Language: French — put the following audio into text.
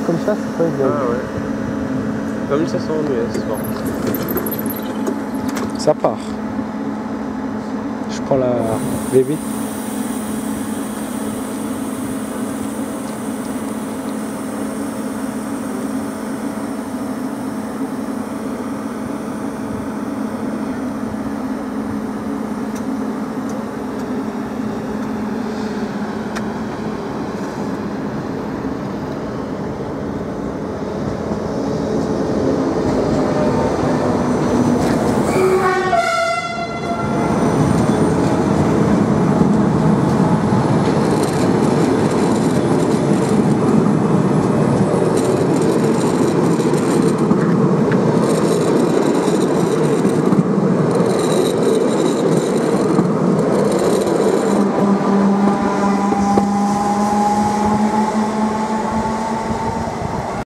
comme ça, c'est pas égal. Ah ouais. Comme 1500 en US, bon. Ça part. Je prends la V8.